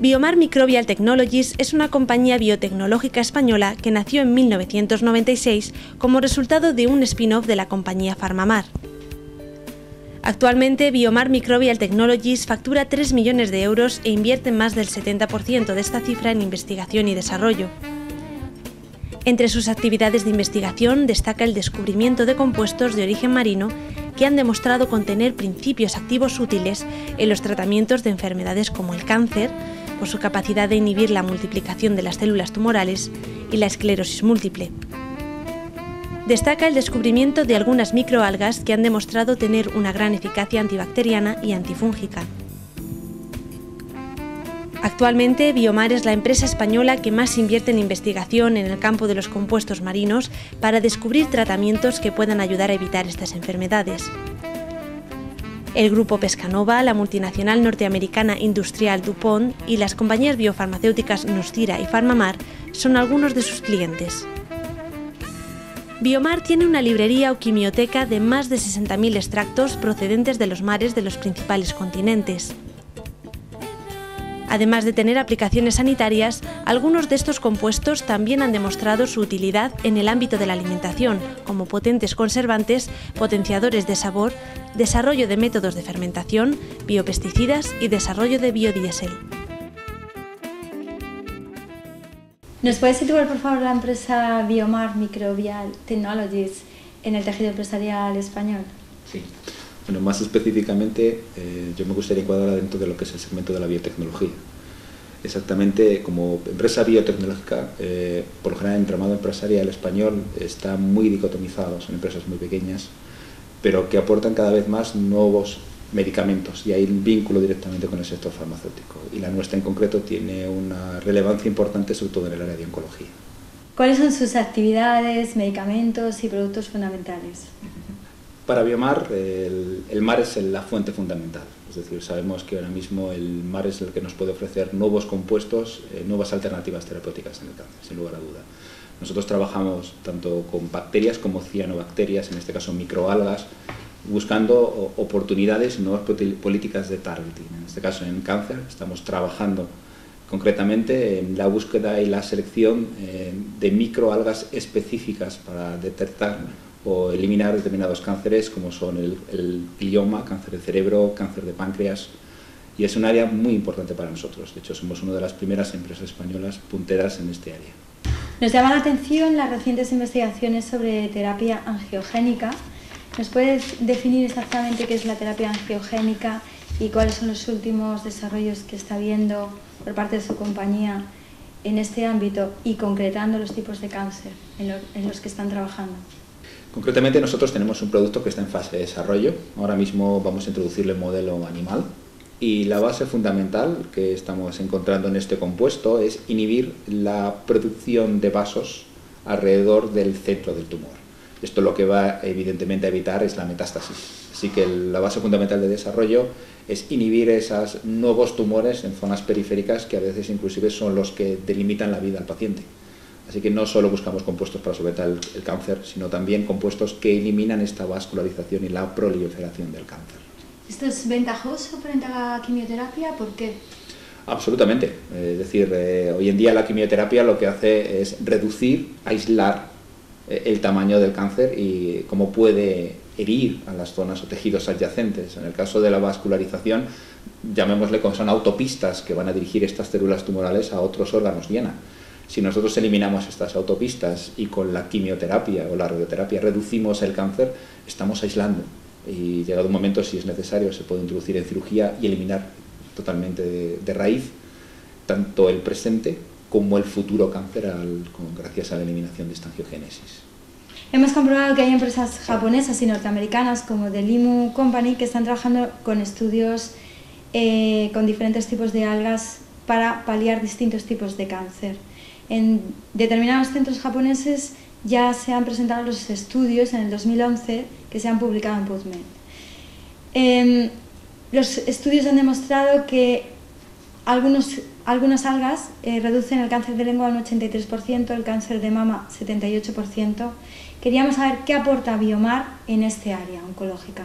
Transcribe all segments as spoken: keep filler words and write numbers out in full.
Biomar Microbial Technologies es una compañía biotecnológica española que nació en mil novecientos noventa y seis como resultado de un spin-off de la compañía PharmaMar. Actualmente, Biomar Microbial Technologies factura tres millones de euros e invierte más del setenta por ciento de esta cifra en investigación y desarrollo. Entre sus actividades de investigación destaca el descubrimiento de compuestos de origen marino que han demostrado contener principios activos útiles en los tratamientos de enfermedades como el cáncer, por su capacidad de inhibir la multiplicación de las células tumorales y la esclerosis múltiple. Destaca el descubrimiento de algunas microalgas que han demostrado tener una gran eficacia antibacteriana y antifúngica. Actualmente, Biomar es la empresa española que más invierte en investigación en el campo de los compuestos marinos para descubrir tratamientos que puedan ayudar a evitar estas enfermedades. El grupo Pescanova, la multinacional norteamericana industrial DuPont y las compañías biofarmacéuticas Nostira y PharmaMar son algunos de sus clientes. Biomar tiene una librería o quimioteca de más de sesenta mil extractos procedentes de los mares de los principales continentes. Además de tener aplicaciones sanitarias, algunos de estos compuestos también han demostrado su utilidad en el ámbito de la alimentación, como potentes conservantes, potenciadores de sabor, desarrollo de métodos de fermentación, biopesticidas y desarrollo de biodiesel. ¿Nos puede situar, por favor, la empresa Biomar Microbial Technologies en el tejido empresarial español? Sí. Bueno, más específicamente, eh, yo me gustaría encuadrarla dentro de lo que es el segmento de la biotecnología. Exactamente, como empresa biotecnológica, eh, por lo general el entramado empresarial español está muy dicotomizado, son empresas muy pequeñas, pero que aportan cada vez más nuevos medicamentos y hay un vínculo directamente con el sector farmacéutico. Y la nuestra en concreto tiene una relevancia importante, sobre todo en el área de oncología. ¿Cuáles son sus actividades, medicamentos y productos fundamentales? Para Biomar, el, el mar es la fuente fundamental, es decir, sabemos que ahora mismo el mar es el que nos puede ofrecer nuevos compuestos, eh, nuevas alternativas terapéuticas en el cáncer, sin lugar a duda. Nosotros trabajamos tanto con bacterias como cianobacterias, en este caso microalgas, buscando oportunidades y nuevas políticas de targeting. En este caso, en cáncer, estamos trabajando concretamente en la búsqueda y la selección eh, de microalgas específicas para detectar o eliminar determinados cánceres como son el, el glioma, cáncer de cerebro, cáncer de páncreas, y es un área muy importante para nosotros. De hecho, somos una de las primeras empresas españolas punteras en este área. Nos llama la atención las recientes investigaciones sobre terapia angiogénica. ¿Nos puedes definir exactamente qué es la terapia angiogénica y cuáles son los últimos desarrollos que está habiendo por parte de su compañía en este ámbito y concretando los tipos de cáncer en, lo, en los que están trabajando? Concretamente, nosotros tenemos un producto que está en fase de desarrollo. Ahora mismo vamos a introducirle el modelo animal y la base fundamental que estamos encontrando en este compuesto es inhibir la producción de vasos alrededor del centro del tumor. Esto lo que va evidentemente a evitar es la metástasis. Así que la base fundamental de desarrollo es inhibir esos nuevos tumores en zonas periféricas que a veces inclusive son los que delimitan la vida al paciente. Así que no solo buscamos compuestos para solventar el, el cáncer, sino también compuestos que eliminan esta vascularización y la proliferación del cáncer. ¿Esto es ventajoso frente a la quimioterapia? ¿Por qué? Absolutamente. Es decir, eh, hoy en día la quimioterapia lo que hace es reducir, aislar eh, el tamaño del cáncer y cómo puede herir a las zonas o tejidos adyacentes. En el caso de la vascularización, llamémosle como son autopistas que van a dirigir estas células tumorales a otros órganos diana. Si nosotros eliminamos estas autopistas y con la quimioterapia o la radioterapia reducimos el cáncer, estamos aislando y llegado un momento, si es necesario, se puede introducir en cirugía y eliminar totalmente de, de raíz tanto el presente como el futuro cáncer al, con, gracias a la eliminación de esta angiogénesis. Hemos comprobado que hay empresas japonesas y norteamericanas como The Limu Company que están trabajando con estudios eh, con diferentes tipos de algas para paliar distintos tipos de cáncer. En determinados centros japoneses ya se han presentado los estudios en el dos mil once que se han publicado en PubMed. Eh, los estudios han demostrado que algunos, algunas algas eh, reducen el cáncer de lengua un ochenta y tres por ciento, el cáncer de mama setenta y ocho por ciento. Queríamos saber qué aporta Biomar en este área oncológica.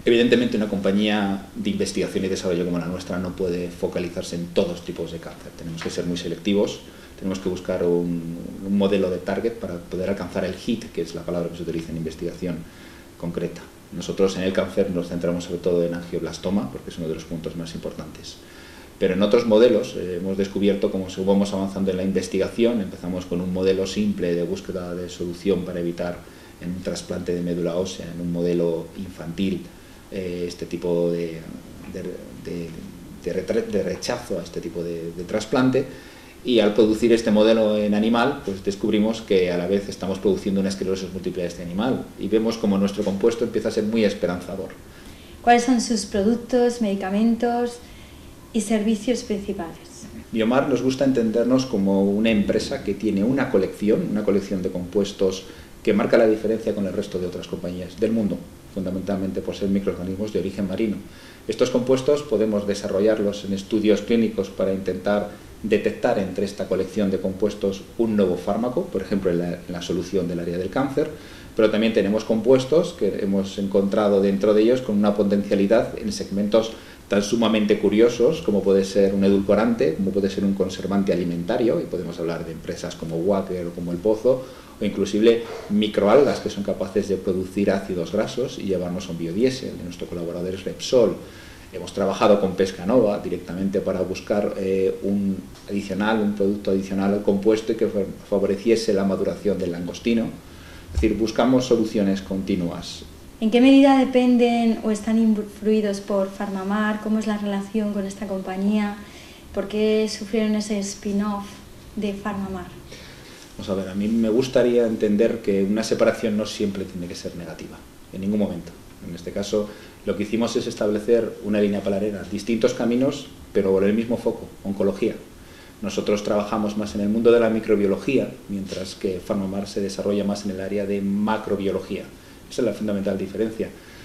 Evidentemente, una compañía de investigación y desarrollo como la nuestra no puede focalizarse en todos tipos de cáncer. Tenemos que ser muy selectivos, tenemos que buscar un, un modelo de target para poder alcanzar el hit, que es la palabra que se utiliza en investigación concreta. Nosotros en el cáncer nos centramos sobre todo en angioblastoma, porque es uno de los puntos más importantes. Pero en otros modelos eh, hemos descubierto cómo vamos avanzando en la investigación. Empezamos con un modelo simple de búsqueda de solución para evitar en un trasplante de médula ósea, en un modelo infantil, eh, este tipo de, de, de, de, de rechazo a este tipo de, de trasplante. Y al producir este modelo en animal, pues descubrimos que a la vez estamos produciendo una esclerosis múltiple de este animal y vemos como nuestro compuesto empieza a ser muy esperanzador. ¿Cuáles son sus productos, medicamentos y servicios principales? Biomar nos gusta entendernos como una empresa que tiene una colección, una colección de compuestos que marca la diferencia con el resto de otras compañías del mundo, fundamentalmente por ser microorganismos de origen marino. Estos compuestos podemos desarrollarlos en estudios clínicos para intentar detectar entre esta colección de compuestos un nuevo fármaco, por ejemplo en la, en la solución del área del cáncer, pero también tenemos compuestos que hemos encontrado dentro de ellos con una potencialidad en segmentos tan sumamente curiosos como puede ser un edulcorante, como puede ser un conservante alimentario, y podemos hablar de empresas como Wacker o como El Pozo, o inclusive microalgas que son capaces de producir ácidos grasos y llevarnos a un biodiesel. De nuestro colaborador es Repsol. Hemos trabajado con Pescanova directamente para buscar eh, un adicional, un producto adicional al compuesto y que favoreciese la maduración del langostino. Es decir, buscamos soluciones continuas. ¿En qué medida dependen o están influidos por PharmaMar? ¿Cómo es la relación con esta compañía? ¿Por qué sufrieron ese spin-off de PharmaMar? Vamos a ver, a mí me gustaría entender que una separación no siempre tiene que ser negativa, en ningún momento. En este caso, lo que hicimos es establecer una línea paralela, distintos caminos, pero por el mismo foco, oncología. Nosotros trabajamos más en el mundo de la microbiología, mientras que PharmaMar se desarrolla más en el área de macrobiología. Esa es la fundamental diferencia.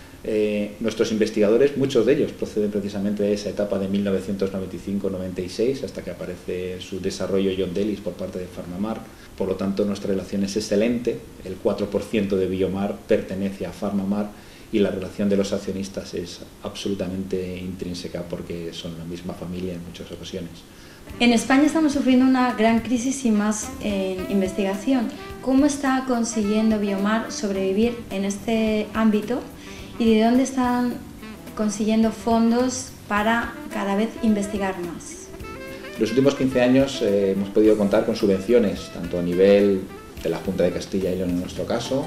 Eh, nuestros investigadores, muchos de ellos proceden precisamente de esa etapa de mil novecientos noventa y cinco noventa y seis, hasta que aparece su desarrollo John Delis por parte de PharmaMar. Por lo tanto, nuestra relación es excelente. El cuatro por ciento de Biomar pertenece a PharmaMar y la relación de los accionistas es absolutamente intrínseca porque son la misma familia en muchas ocasiones. En España estamos sufriendo una gran crisis y más en investigación. ¿Cómo está consiguiendo Biomar sobrevivir en este ámbito y de dónde están consiguiendo fondos para cada vez investigar más? En los últimos quince años eh, hemos podido contar con subvenciones, tanto a nivel de la Junta de Castilla y León en nuestro caso,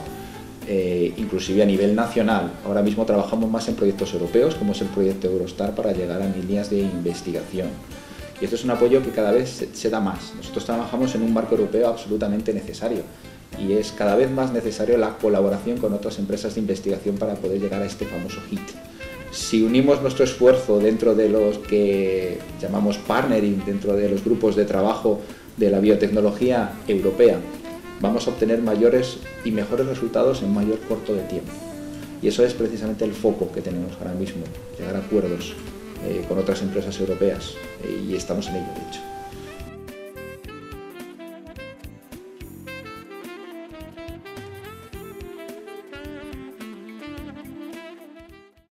eh, inclusive a nivel nacional. Ahora mismo trabajamos más en proyectos europeos, como es el proyecto Eurostar, para llegar a líneas de investigación. Y esto es un apoyo que cada vez se, se da más. Nosotros trabajamos en un marco europeo absolutamente necesario y es cada vez más necesario la colaboración con otras empresas de investigación para poder llegar a este famoso hit. Si unimos nuestro esfuerzo dentro de los que llamamos partnering, dentro de los grupos de trabajo de la biotecnología europea, vamos a obtener mayores y mejores resultados en mayor corto de tiempo. Y eso es precisamente el foco que tenemos ahora mismo, llegar a acuerdos eh, con otras empresas europeas, eh, y estamos en ello, de hecho.